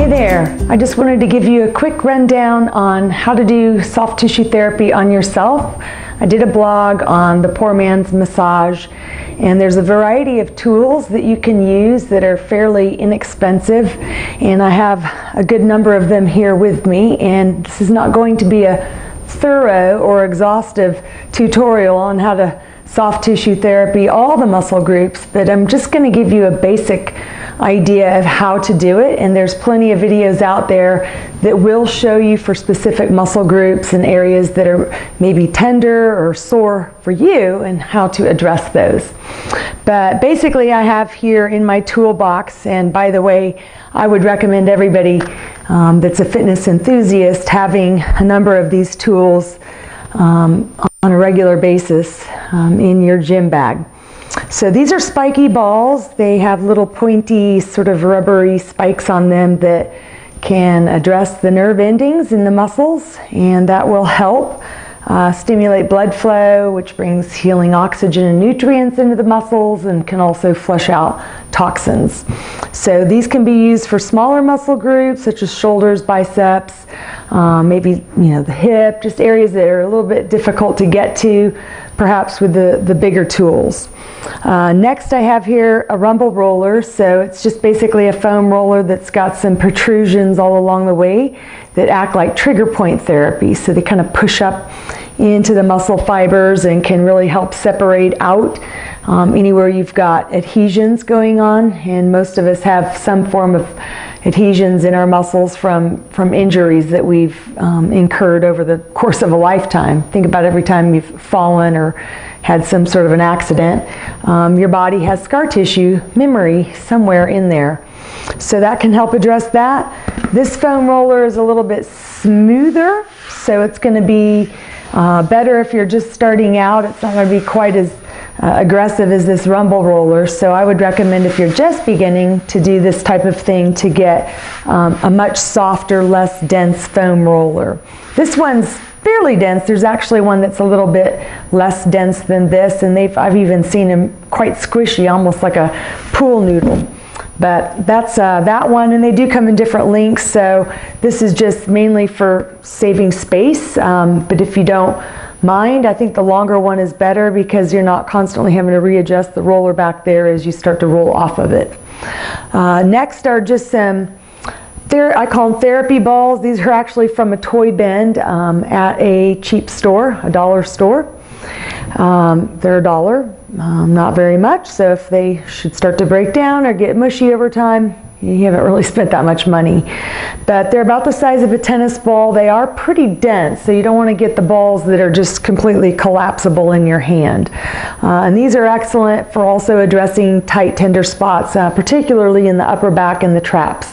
there, I just wanted to give you a quick rundown on how to do soft tissue therapy on yourself. I did a blog on the poor man's massage, and there's a variety of tools that you can use that are fairly inexpensive, and I have a good number of them here with me, and this is not going to be a thorough or exhaustive tutorial on how to soft tissue therapy all the muscle groups, but I'm just going to give you a basic idea of how to do it, and there's plenty of videos out there that will show you for specific muscle groups and areas that are maybe tender or sore for you and how to address those. But basically I have here in my toolbox, and by the way, I would recommend everybody that's a fitness enthusiast having a number of these tools on a regular basis in your gym bag. So these are spiky balls. They have little pointy sort of rubbery spikes on them that can address the nerve endings in the muscles, and that will help stimulate blood flow, which brings healing oxygen and nutrients into the muscles and can also flush out toxins. So these can be used for smaller muscle groups such as shoulders, biceps, maybe the hip, just areas that are a little bit difficult to get to, perhaps with the bigger tools. Next I have here a rumble roller. So it's just basically a foam roller that's got some protrusions all along the way that act like trigger point therapy. So they kind of push up into the muscle fibers and can really help separate out anywhere you've got adhesions going on, and most of us have some form of adhesions in our muscles from injuries that we've incurred over the course of a lifetime. Think about every time you've fallen or had some sort of an accident. Your body has scar tissue memory somewhere in there. So that can help address that. This foam roller is a little bit smoother, so it's going to be better if you're just starting out. It's not going to be quite as aggressive as this rumble roller, so I would recommend if you're just beginning to do this type of thing to get a much softer, less dense foam roller. This one's fairly dense. There's actually one that's a little bit less dense than this, and I've even seen them quite squishy, almost like a pool noodle. But that's that one, and they do come in different lengths, so this is just mainly for saving space, but if you don't mind, I think the longer one is better because you're not constantly having to readjust the roller back there as you start to roll off of it. Next are just some, I call them therapy balls. These are actually from a Toy Bend at a cheap store, a dollar store. They're $1. Not very much, so if they should start to break down or get mushy over time, you haven't really spent that much money. But they're about the size of a tennis ball. They are pretty dense, so you don't want to get the balls that are just completely collapsible in your hand. And these are excellent for also addressing tight, tender spots, particularly in the upper back and the traps.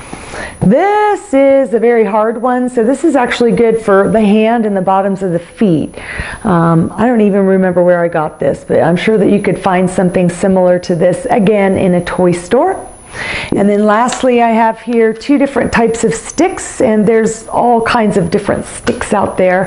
This is a very hard one, so this is actually good for the hand and the bottoms of the feet. I don't even remember where I got this, but I'm sure that you could find something similar to this, again, in a toy store. And then lastly, I have here two different types of sticks, and there's all kinds of different sticks out there.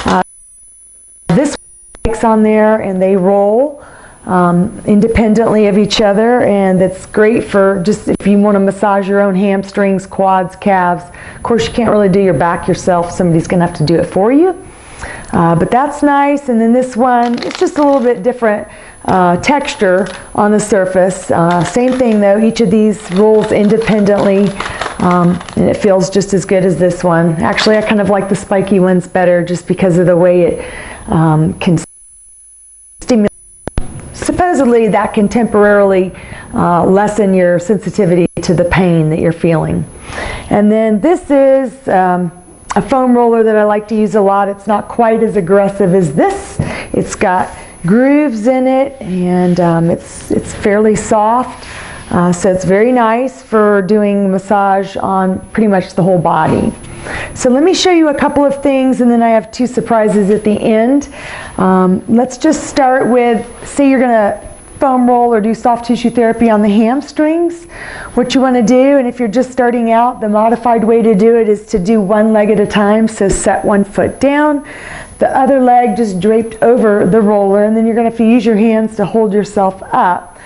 This spikes on there, and they roll independently of each other, and that's great for just if you want to massage your own hamstrings, quads, calves. Of course, you can't really do your back yourself. Somebody's going to have to do it for you. But that's nice. And then this one, it's just a little bit different texture on the surface. Same thing though, each of these rolls independently, and it feels just as good as this one. Actually, I kind of like the spiky ones better just because of the way it can stimulate. Supposedly that can temporarily lessen your sensitivity to the pain that you're feeling. And then this is a foam roller that I like to use a lot. It's not quite as aggressive as this. It's got grooves in it, and it's fairly soft, so it's very nice for doing massage on pretty much the whole body. So let me show you a couple of things, and then I have two surprises at the end. Let's just start with, say you're going to foam roll or do soft tissue therapy on the hamstrings. What you want to do, and if you're just starting out, the modified way to do it is to do one leg at a time. So set one foot down, the other leg just draped over the roller, and then you're going to have to use your hands to hold yourself up.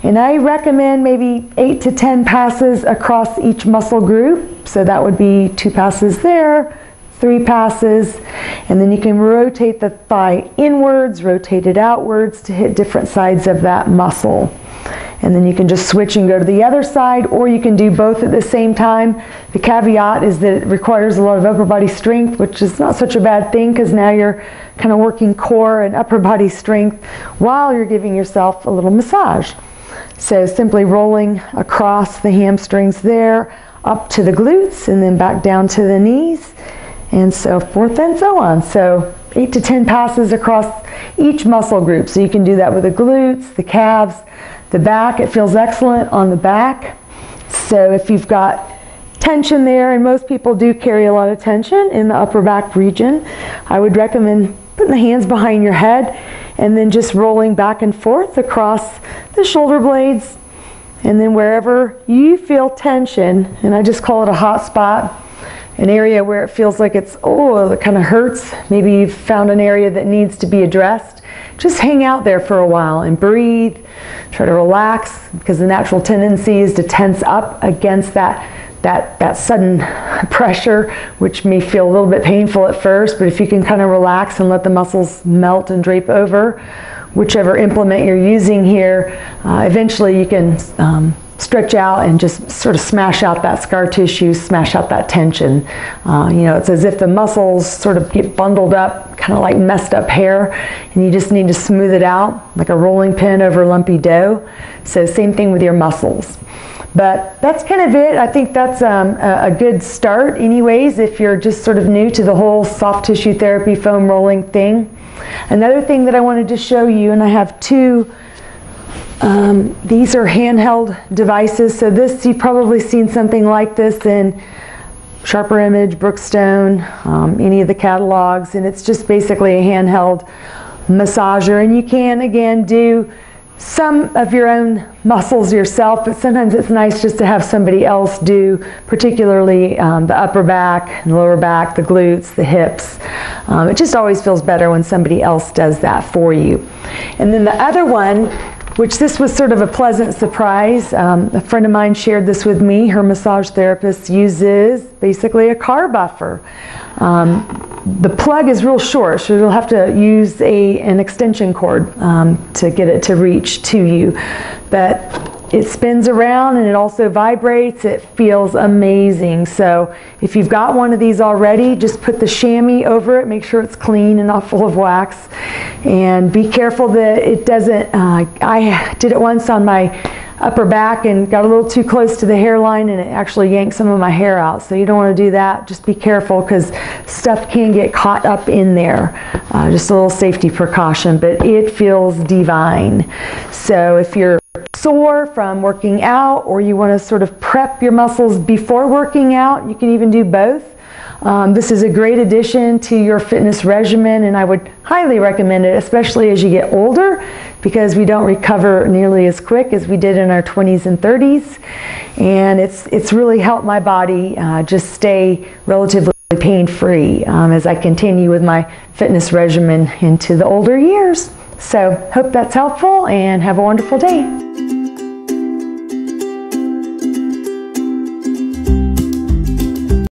And I recommend maybe 8 to 10 passes across each muscle group. So that would be 2 passes there, 3 passes, and then you can rotate the thigh inwards, rotate it outwards to hit different sides of that muscle. And then you can just switch and go to the other side, or you can do both at the same time. The caveat is that it requires a lot of upper body strength, which is not such a bad thing because now you're kind of working core and upper body strength while you're giving yourself a little massage. So simply rolling across the hamstrings there, up to the glutes, and then back down to the knees, and so forth and so on. So 8 to 10 passes across each muscle group. So you can do that with the glutes, the calves, the back. It feels excellent on the back. So if you've got tension there, and most people do carry a lot of tension in the upper back region, I would recommend putting the hands behind your head and then just rolling back and forth across the shoulder blades. And then wherever you feel tension, and I just call it a hot spot, an area where it feels like it's, oh, it kind of hurts. Maybe you've found an area that needs to be addressed. Just hang out there for a while and breathe. Try to relax, because the natural tendency is to tense up against that sudden pressure, which may feel a little bit painful at first, but if you can kind of relax and let the muscles melt and drape over, whichever implement you're using here, eventually you can stretch out and just sort of smash out that scar tissue, smash out that tension. You know, it's as if the muscles sort of get bundled up, kind of like messed up hair, and you just need to smooth it out like a rolling pin over lumpy dough. So same thing with your muscles. But that's kind of it. I think that's a good start anyways if you're just sort of new to the whole soft tissue therapy foam rolling thing. Another thing that I wanted to show you, and I have 2, these are handheld devices. So this, you've probably seen something like this in Sharper Image, Brookstone, any of the catalogs, and it's just basically a handheld massager. And you can, again, do some of your own muscles yourself, but sometimes it's nice just to have somebody else do, particularly the upper back, the lower back, the glutes, the hips. It just always feels better when somebody else does that for you. And then the other one, which this was sort of a pleasant surprise. A friend of mine shared this with me. Her massage therapist uses basically a car buffer. The plug is real short, so you'll have to use an extension cord to get it to reach to you. But it spins around and it also vibrates. It feels amazing. So if you've got one of these already, just put the chamois over it. Make sure it's clean and not full of wax. And be careful that it doesn't, I did it once on my upper back and got a little too close to the hairline and it actually yanked some of my hair out. So you don't want to do that. Just be careful because stuff can get caught up in there. Just a little safety precaution, but it feels divine. So if you're sore from working out or you want to sort of prep your muscles before working out, you can even do both. This is a great addition to your fitness regimen, and I would highly recommend it, especially as you get older, because we don't recover nearly as quick as we did in our 20s and 30s. And it's really helped my body just stay relatively pain-free as I continue with my fitness regimen into the older years. So hope that's helpful, and have a wonderful day.